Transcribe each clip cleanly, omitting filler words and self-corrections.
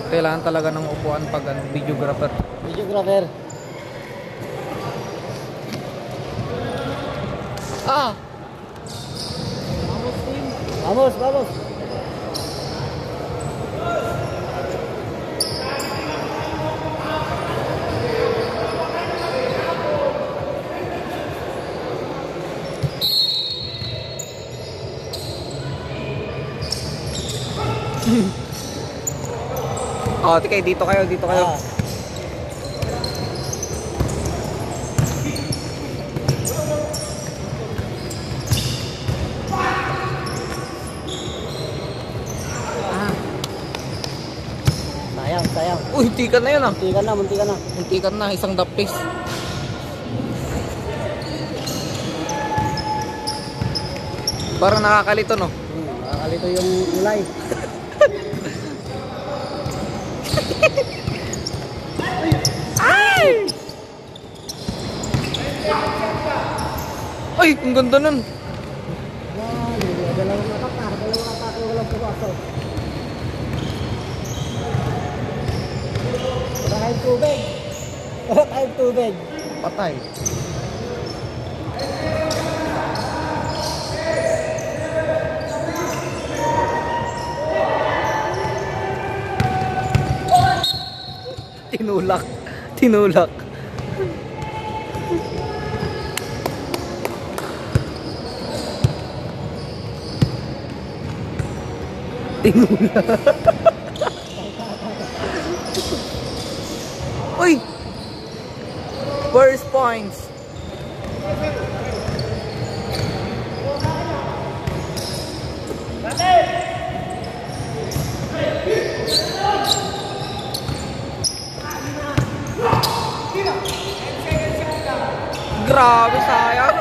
Kailangan talaga ng upuan pag ano, videographer. Videographer. Ah! Vamos, vamos. Oh, tikay, dito kayo, dito kayo. Sayang, sayang. Uy, muntikan na yun ah. Muntikan na, muntikan na. Muntikan na, isang dapis. Parang nakakalito, no? Nakakalito yung ulay. Ay! Ay, ang ganda nun. Dalawang atake, walang pumasok. Wala tayong tubig. Wala tayong tubig. Patay. Tinulak. Tinulak. Tinulak. Uy! First points. Grabe, sayang.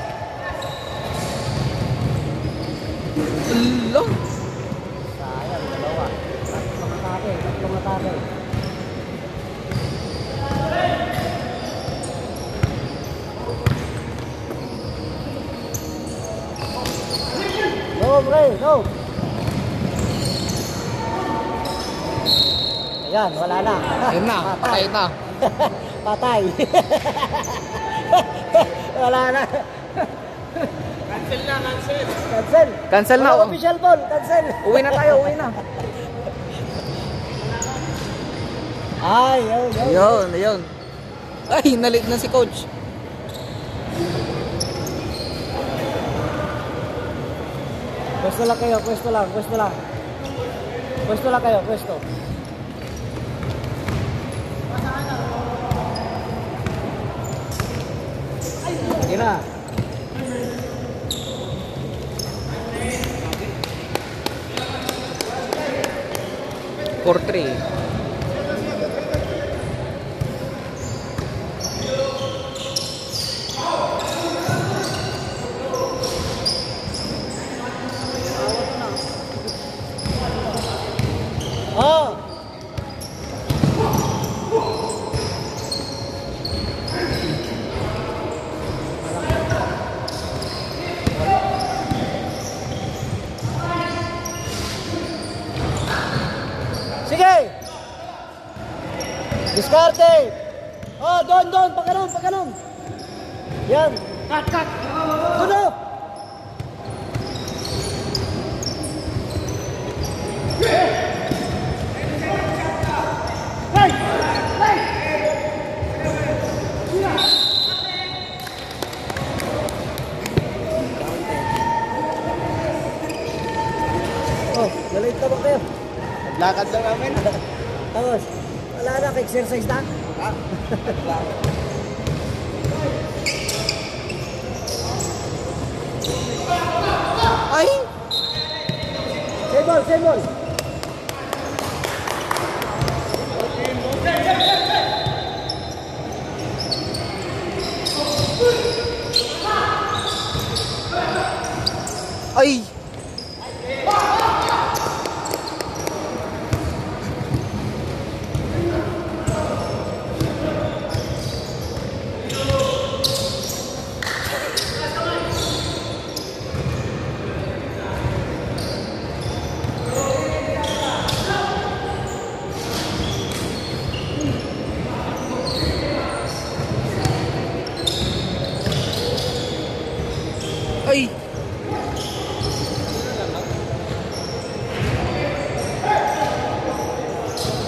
Ala. Sayang, dalawa. Tatlong atake. Go, Bray, go! Ayan, wala na. Ayun na, patay na. Patay. Wala na. Cancel na, cancel. Cancel. Cancel na. Walang official ball, cancel. Uwi na tayo, uwi na. Ay, yun. Ayun, ayun. Ay, nalit na si coach. Pwesto lang kayo, pwesto lang. Pwesto lang kayo, pwesto. Sige na. For 3. Oh! Sige! Diskarte! Oh, doon, pagkanon. Yan. Cut! Tuno! Oh, nalate na ba kayo? Naglakad lang namin. Tapos, wala na, exercise na. Ha? Ay! Same ball. Ay!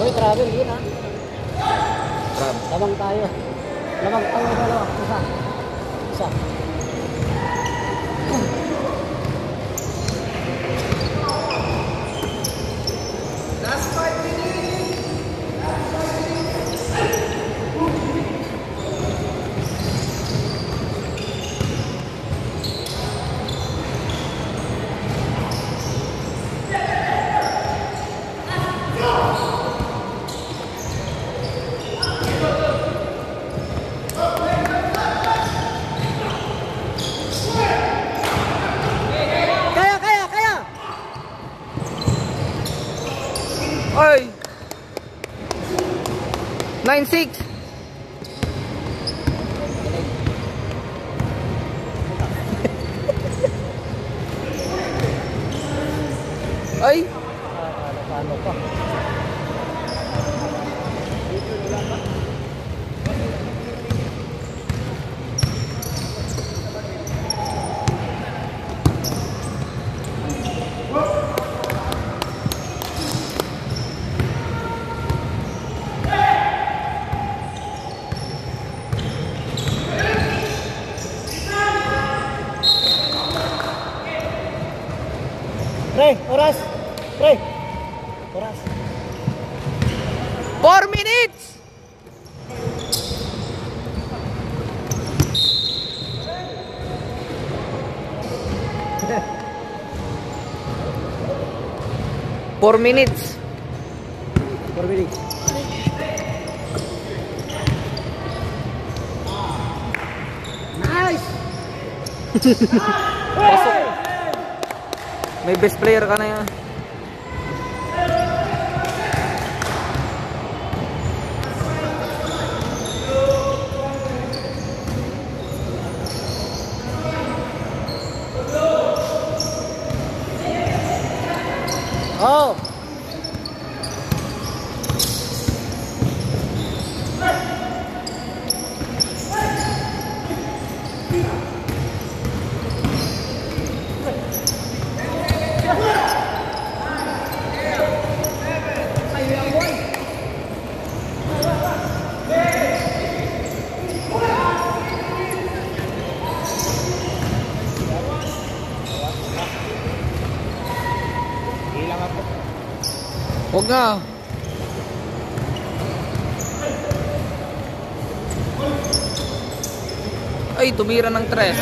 Uy, travel yun ha. Grab. Lamang tayo. Lamang tayo, dalawa. Isa. Isa. Kaya! Oy! 9-6. Ay! Paano pa? Pre, oras! Pre! Oras! 4 minutes! Four minutes. 4 minutes. Nice! May best player ka na yan. Oh! Huwag na. Ay, tumira ng 3.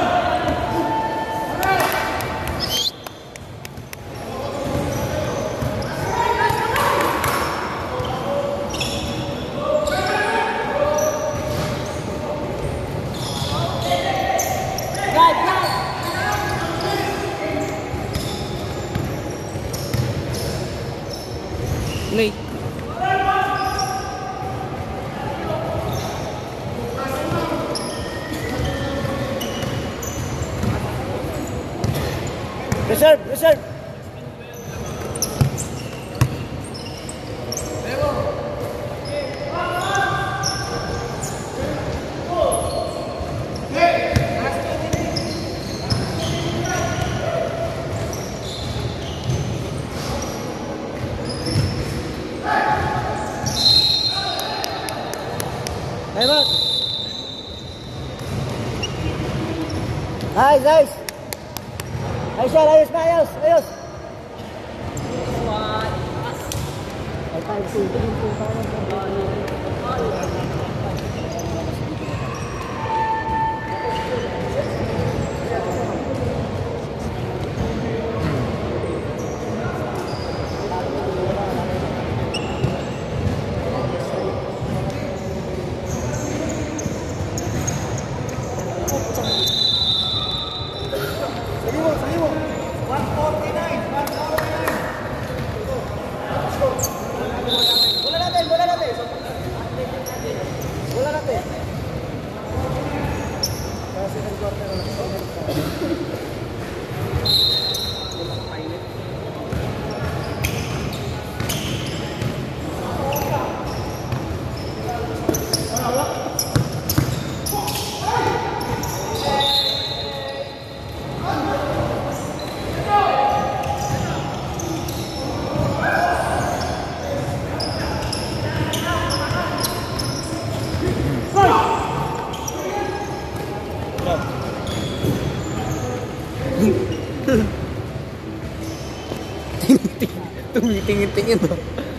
Nate. Reserve! Reserve! Time out! Nice, nice! Ayos yan, ayos na, ayos, ayos! Ay, tayo, tingin po tayo. Tumitingin-tingin to.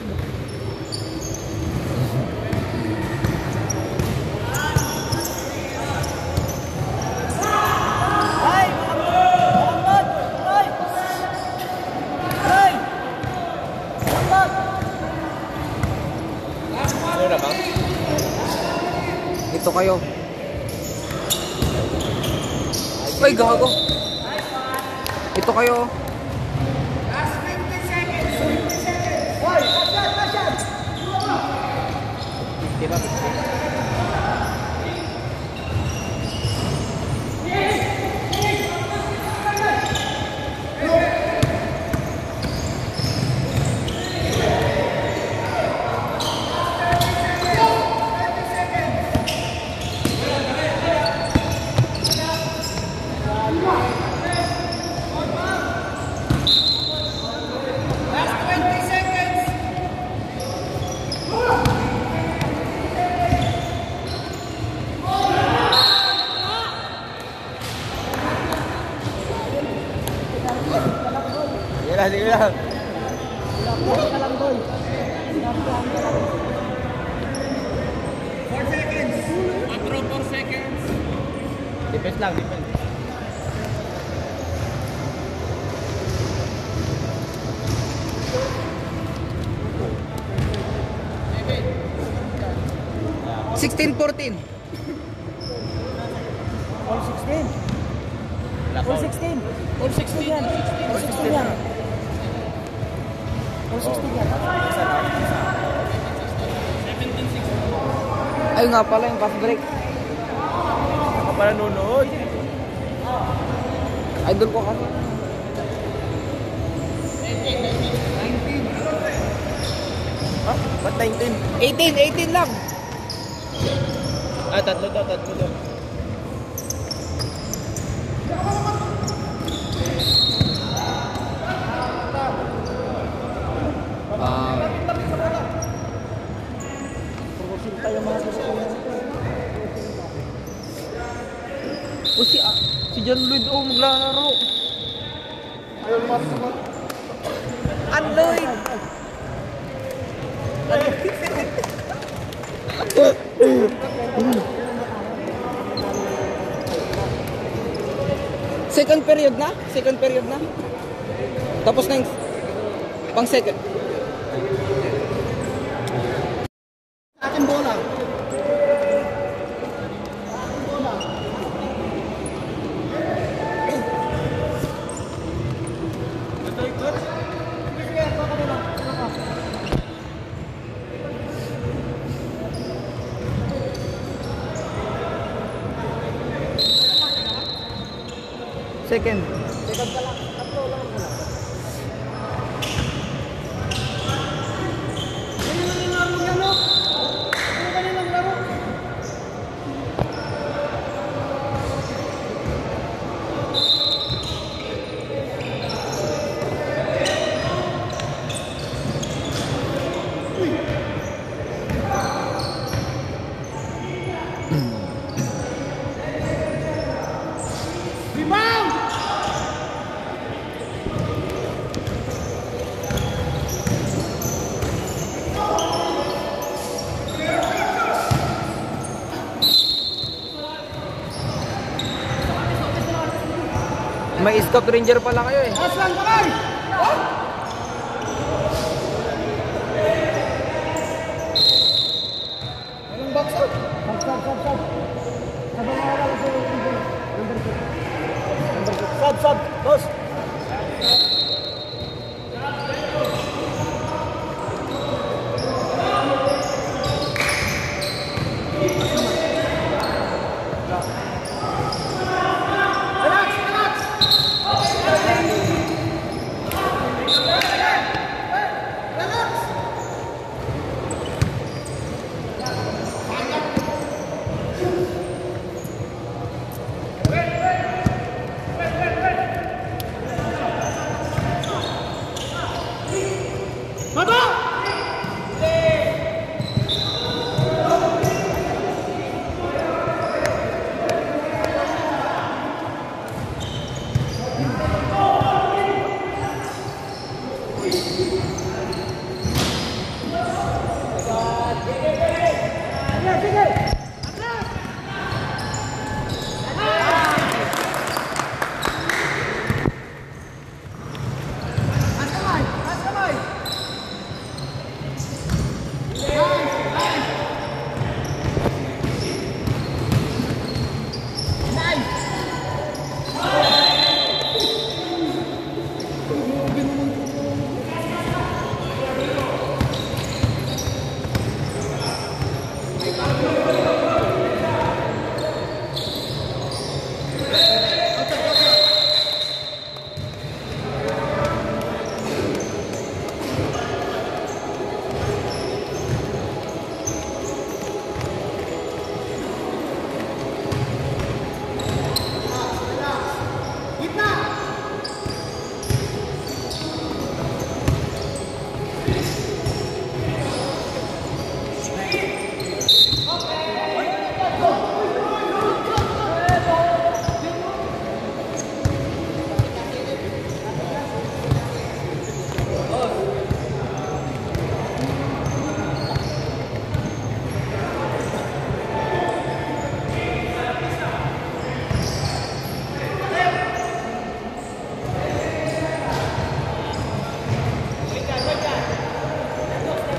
Ay! Malambot! Ay! Ay! Malambot! Ano na ba? Ito kayo. Ay, gago. Ito kayo. Sige lang. Lapit ka lang, boy. Lapit ka lang. 4 seconds. 4 seconds. Defense lang, defense. Sixteen, 14. All 16. All 16. All 16 yan. All 16 yan. All 16 yan. Ay nga pala yung fast break. Ako pa nanonood. Idol ko kasi. 19. Ha? Ba't 19? 18 lang. Ah, tatlo daw. Purusin tayo mga susunod. O si John Lloyd maglalaro. Lloyd. Second period na? Tapos na yung pang second. Ating bola. Second. Second ka lang. Tatlo lang bola. May Scout Ranger pala kayo eh. Aslan kamay! Anong box out? Sub. Sabang awal sa number 6. Sub, boss.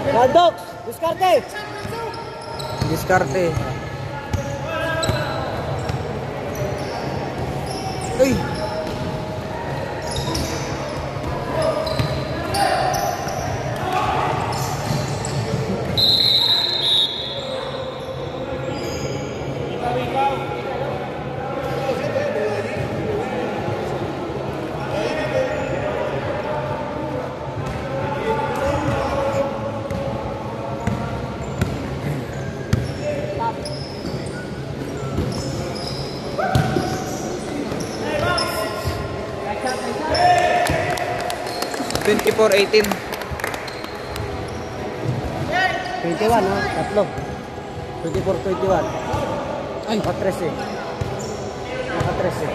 Baldox, diskarte. Diskarte. Uy! Twenty-four, 18. 21, ha? Tatlo. 24, 21. Ay. Naka 13. Naka 13.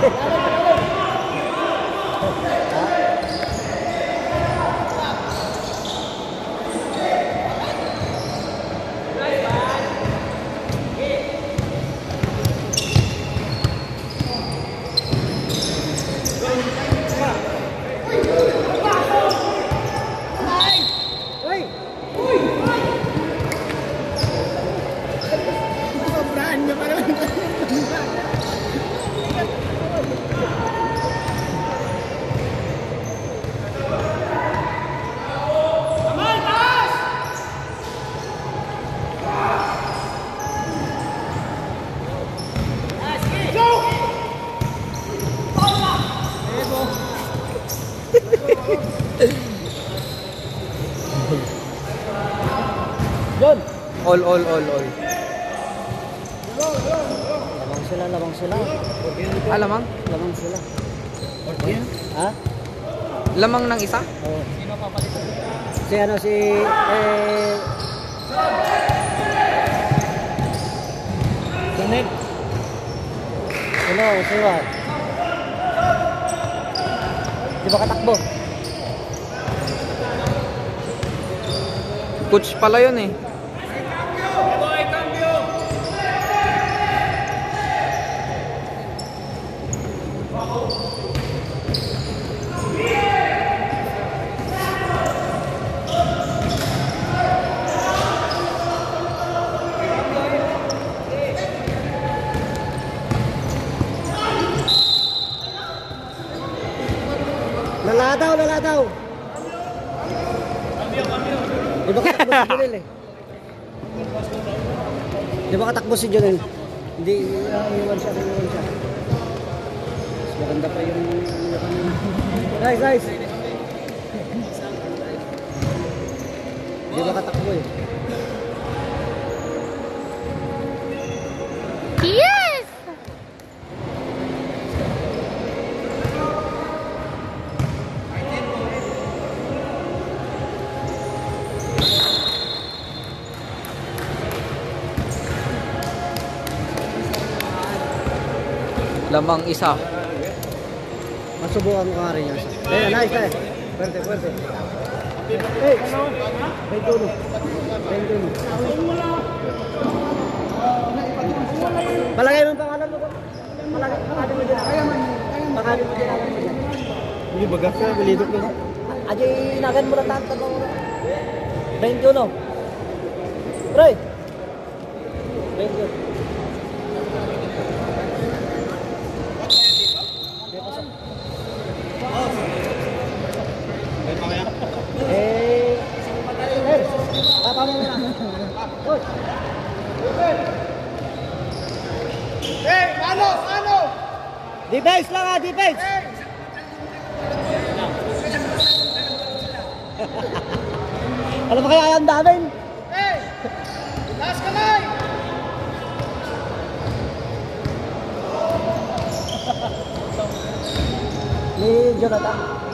Yun. All. Labang sila. Lamang? Labang sila. Ha? Lamang ng isa? Oo. Si ano, si... Sunod. Ano, siwa. Di ba katakbo? Coach pala yun eh. Lala daw. Di ba katakbo si Jonel eh? Di ba katakbo si Jonel? Hindi, iwan siya. Mas maganda pa yung... Nice. Di ba katakbo eh? Yes! Lamang isa. Masubukan ko nga rin yan. Nice. Pwerte. Hey! 21. Palagay mo ang pangalan mo ko. Pangalan mo dyan. Pangalan mo dyan. Hindi bagas ka, balidok na. Aji, inagan mo lang tanto mo. 21. Roy! 21. Papa mo na. Hoy. Hey, ano? Defense lang ha, defense. Alam mo kaya ang damin? Hey! Last kamay! Ni Jonathan.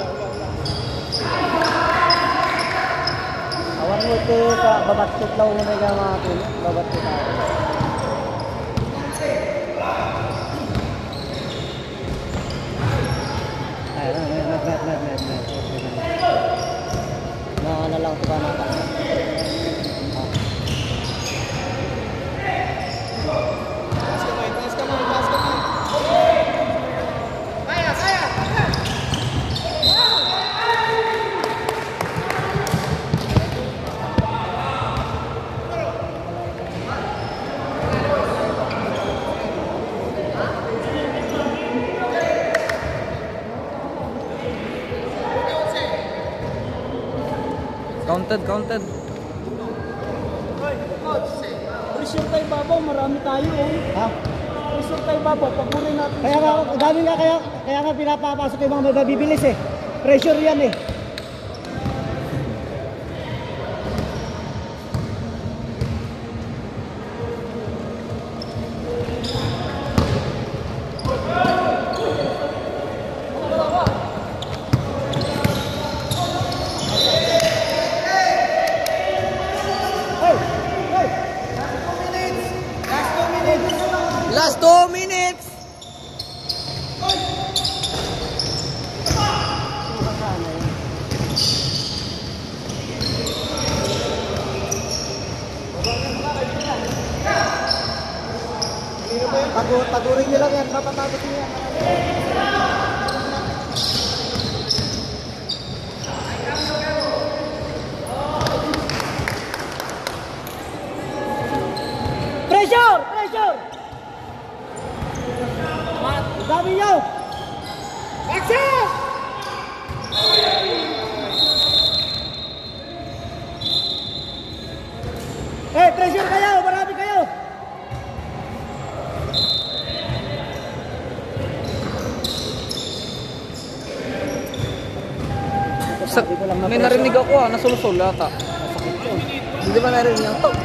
Awan mo ito ka babatot lang mo na gamatin. Babatot na. Na lang ito ba natin? Counted, counted. Pressure tayo babaw, marami tayo Ha? Pressure tayo babaw, pagurin natin. Kaya nga, dami nga kaya nga pinapapasok yung mga mabibilis Pressure yan Last 2 minutes. Tagurin nyo lang yan, mapatapos nyo yan. Pressure! Pressure! Dami nyo! Action! Pressure kayo! Marami kayo! May narinig ako nasulusol ata. Hindi ba narinig yung to?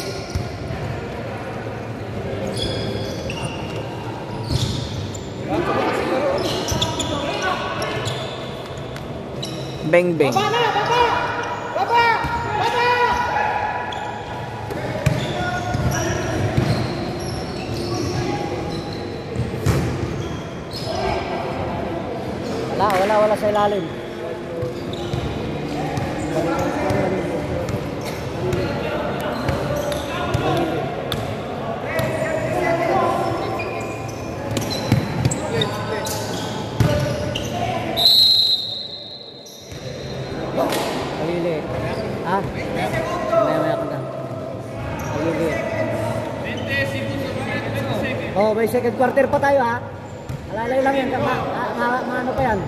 Bang bang. Baba na! Baba! Baba! Baba! Wala sa ilalim. Kalili. Ha? Maya ka na. Kalili. May second quarter pa tayo ha. Alalay lang yan. Ano pa yan?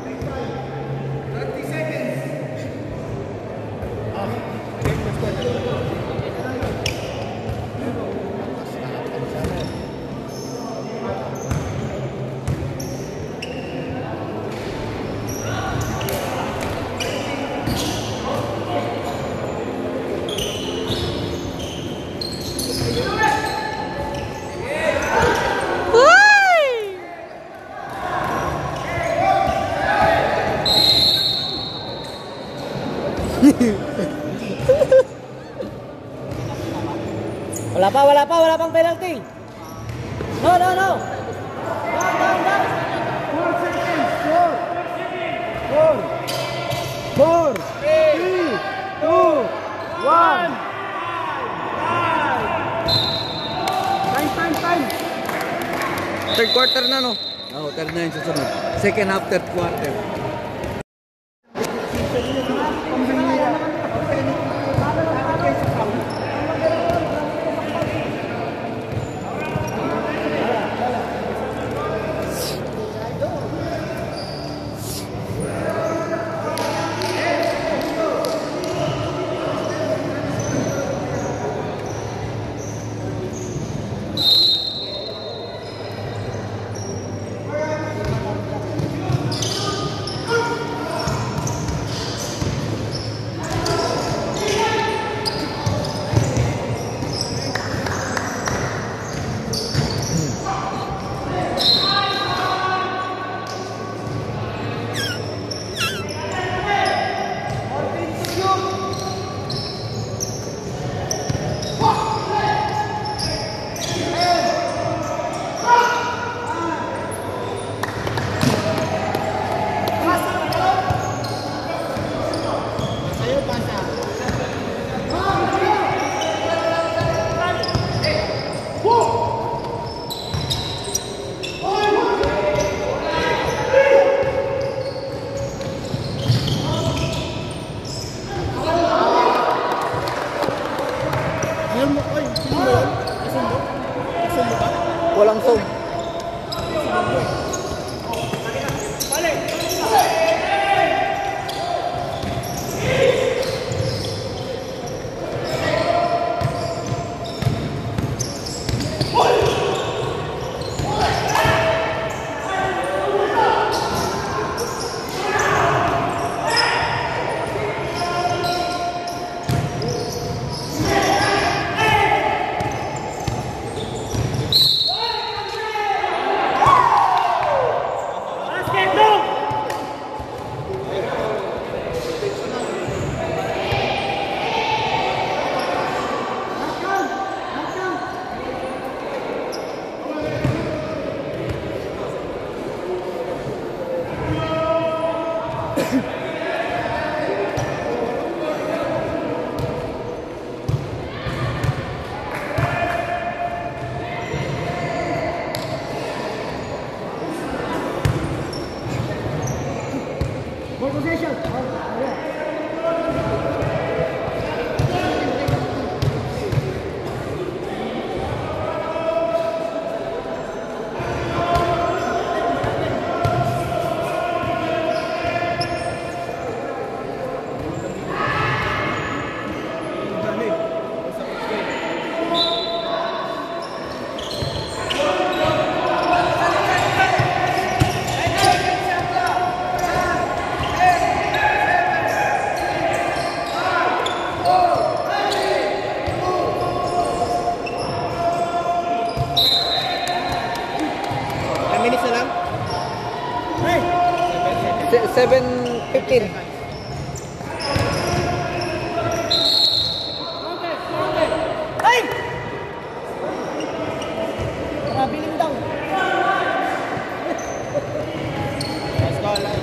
Wala pang penalty. No. Down. 4, 3, 2, 1. Time. Third quarter na no? Oo, third na yung susunod. Second half, third quarter. 7:15. Ay! Marabiling daw. Let's go, guys.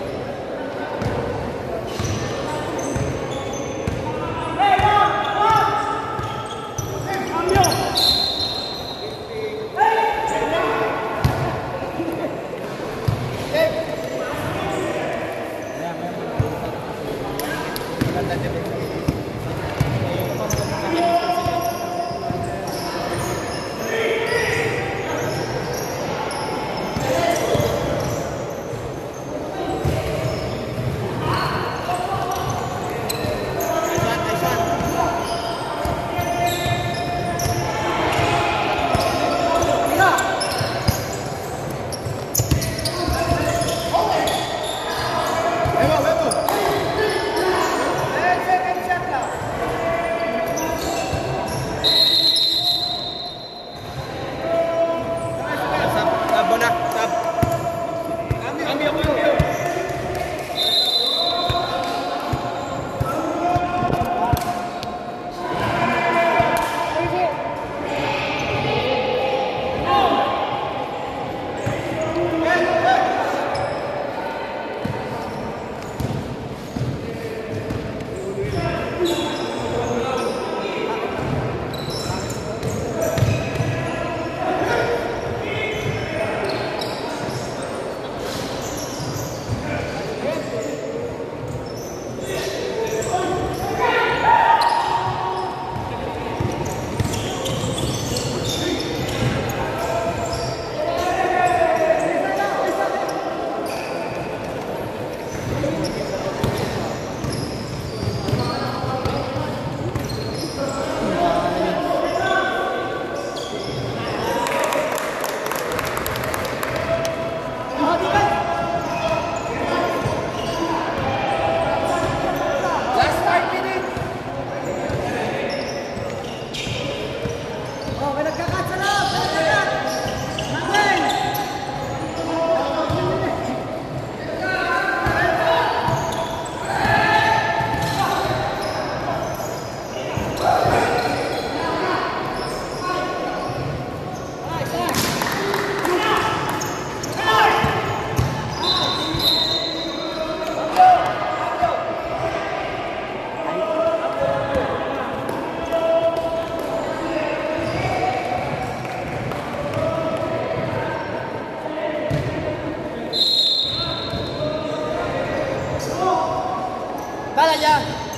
Bala niya.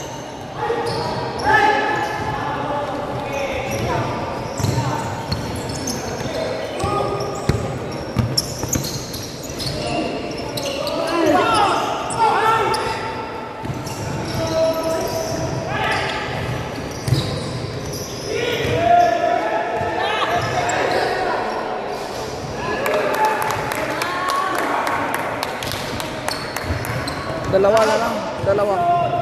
Dalawa na lang. Dalawa.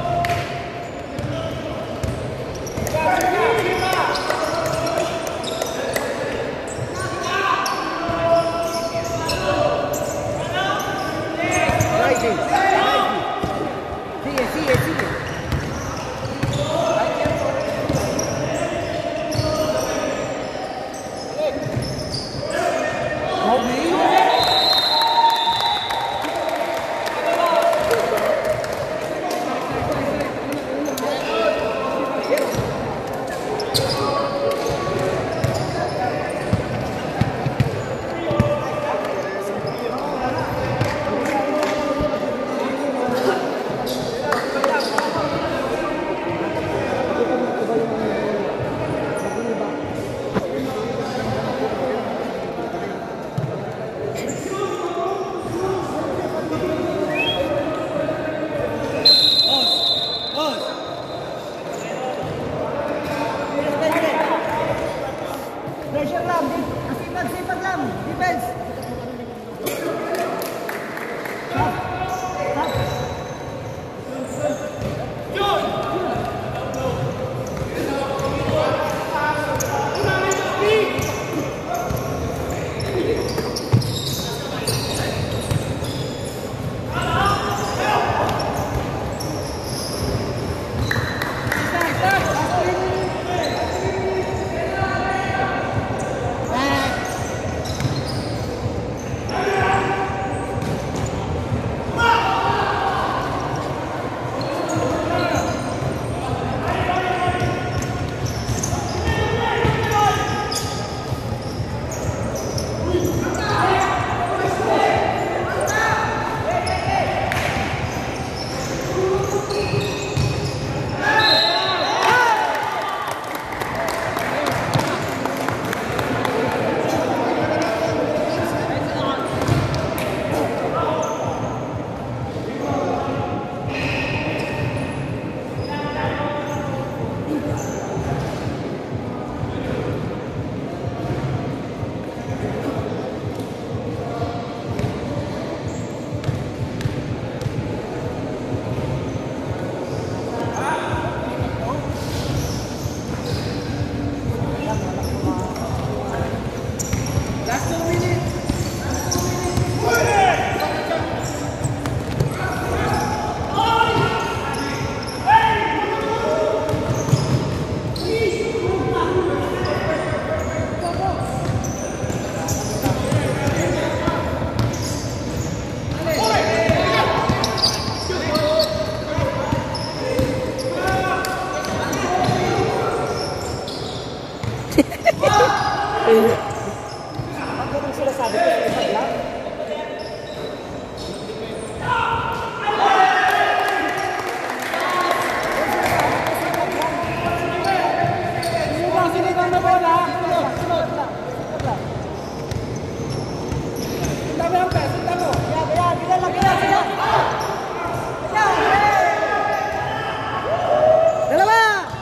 Sige, sige, sige. Pag ganun sila sabi ko, isa lang. Sinigang na bola. Sunod lang. Sundan mo lang, sundan mo. Yan, bilan lang. Dalawa!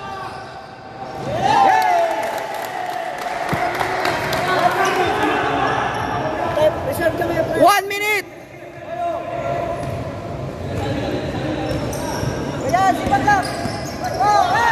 Reserve kami. 1 minute! Ayan, sipat lang. Oh, hey!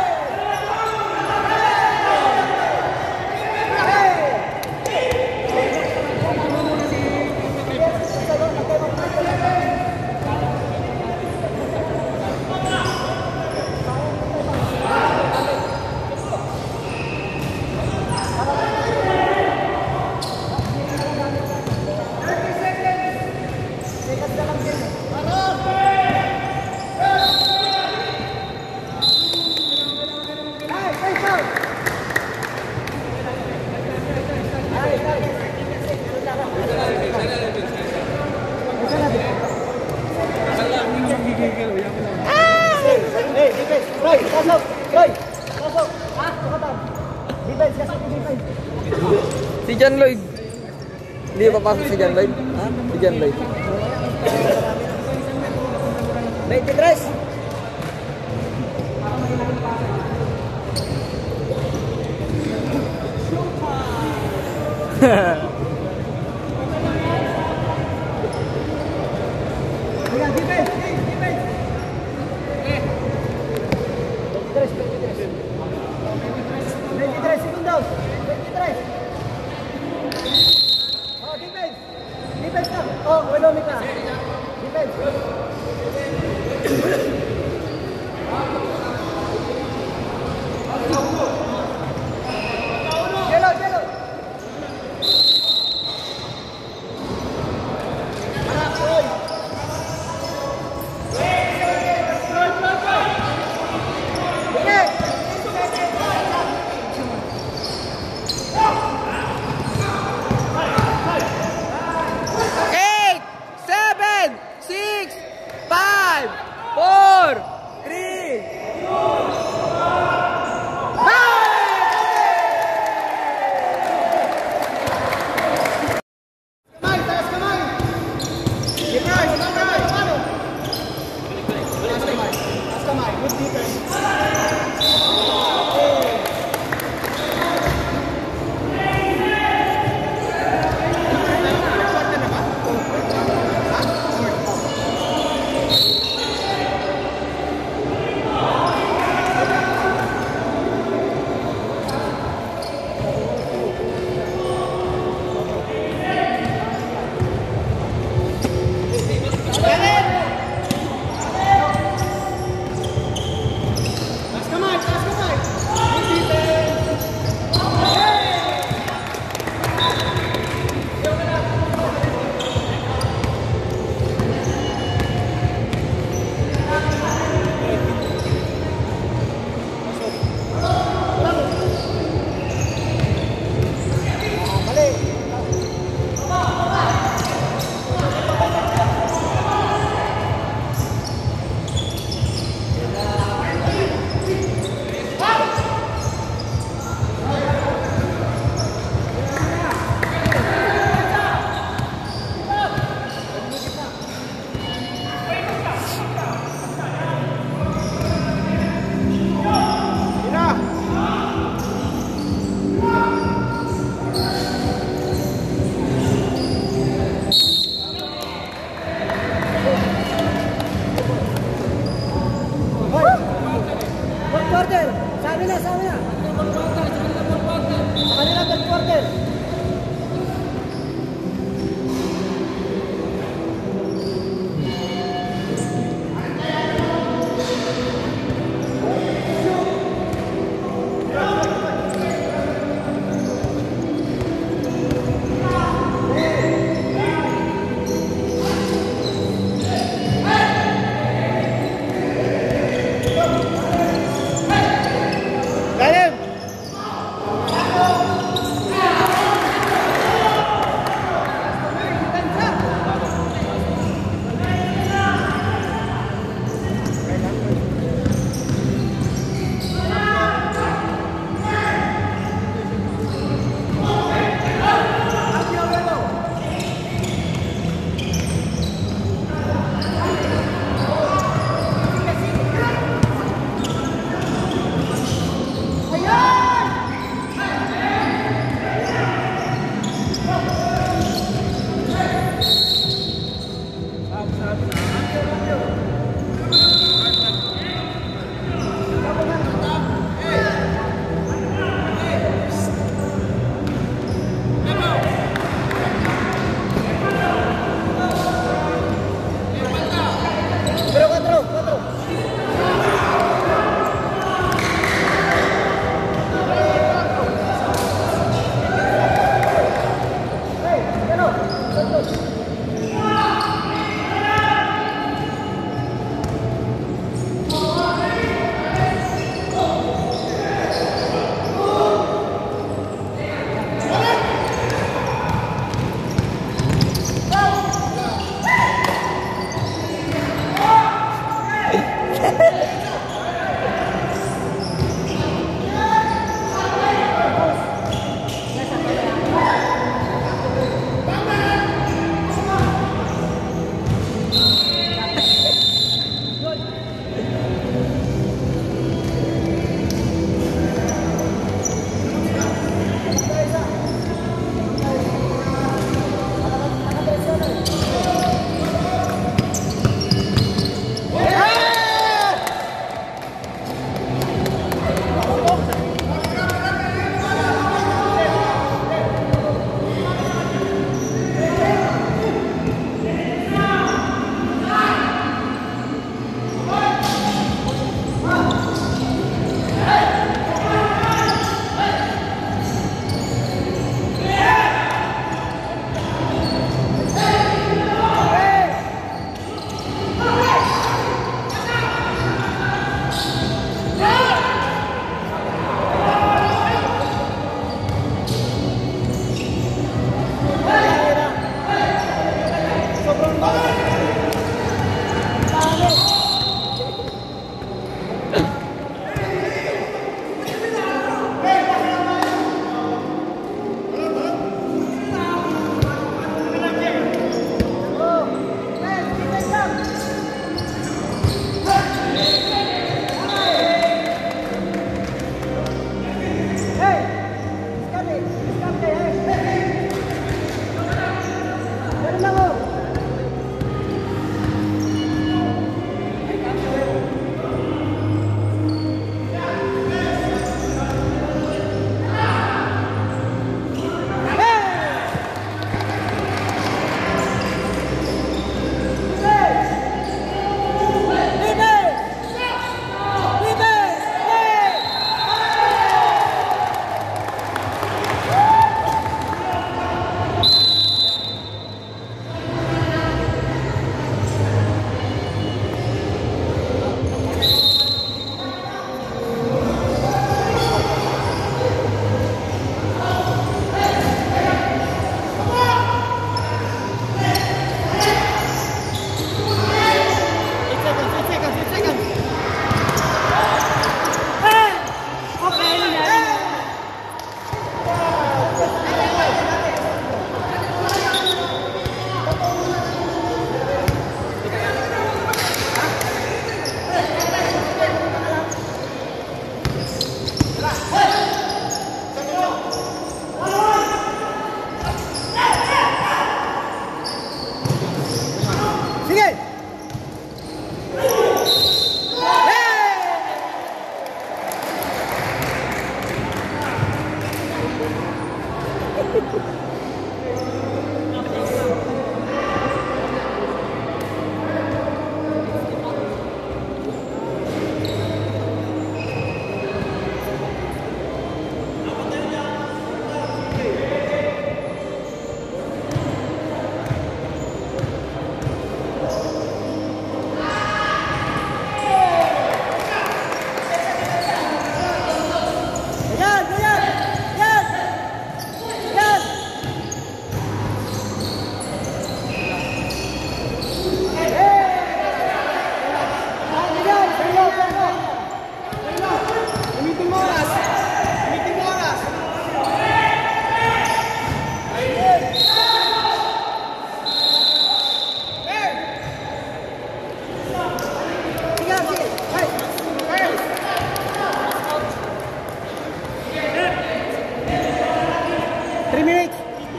Roy, pasok! Ha? Tukatan. Defense kasi defense. Si John Lloyd. Hindi pa pasok si John Lloyd. Ha? Si John Lloyd. 23. Ayan, defense! Defense! 23 segundos. 23. Oh, defense. Defense na. Oh, Welomic na. Defense. Yellow. 3 minutes.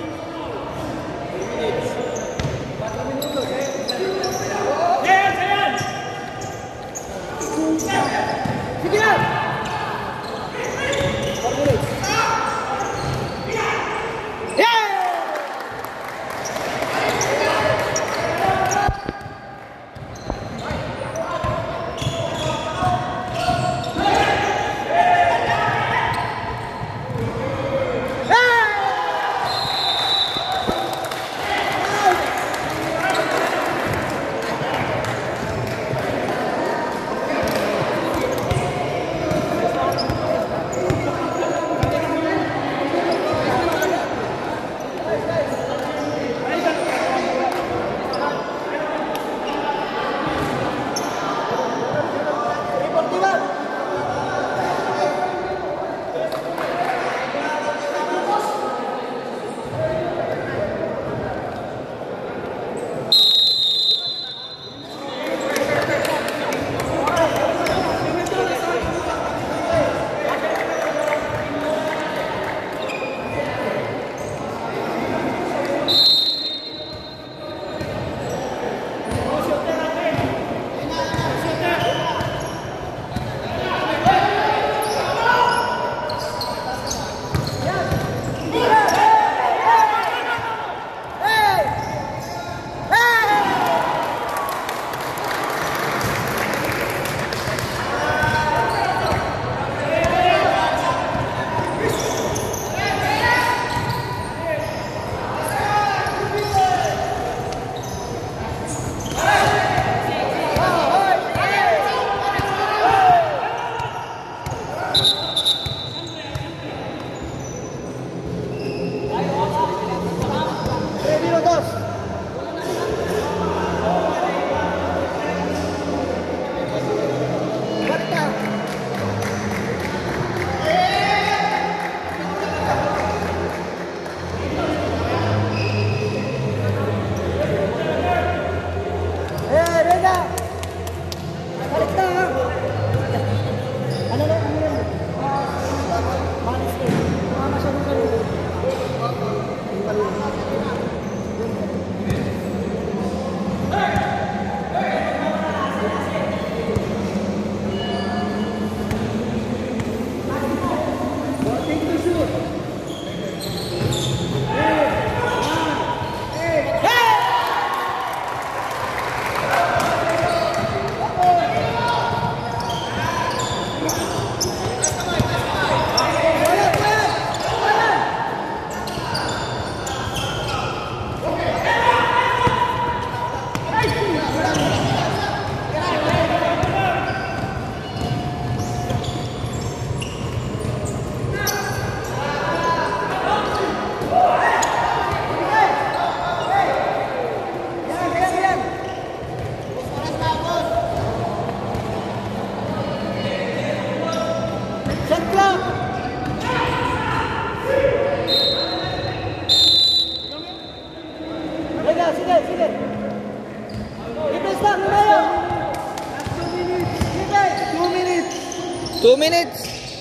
Sige lang. 4 minutes. Yeah! Sige. Ibig lang, lumayo. 2 minutes. 2 minutes.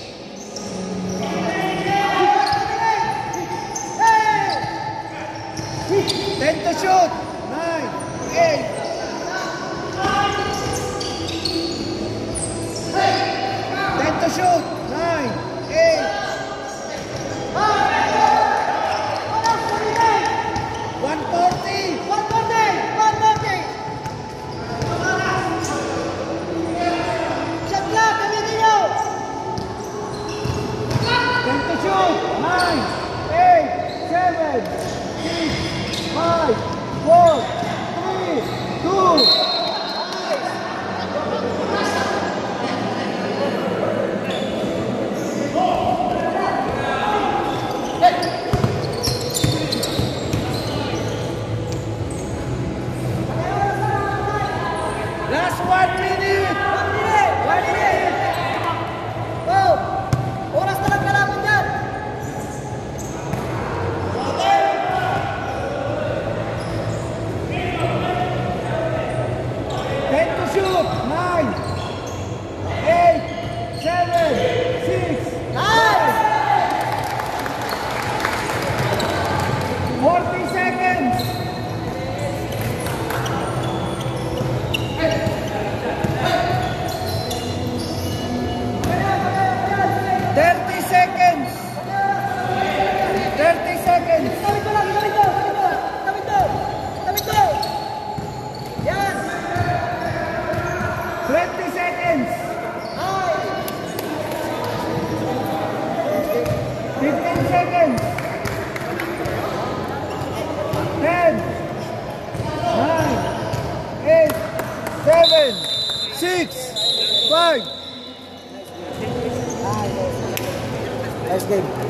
Ten to shoot. 9, 8. 10 to shoot. 9, 8. 140. 140. Shot lang, gamitin nyo. 10 to shoot. 9, 8, 7, 6, 5, 4, 3, 2. Last 1 minute! 1 minute! 1 minute! Go! Oras na lang kalaban dyan! 20 seconds. 15 seconds. 10, 9, 8, 7, 6, 5. Nice game.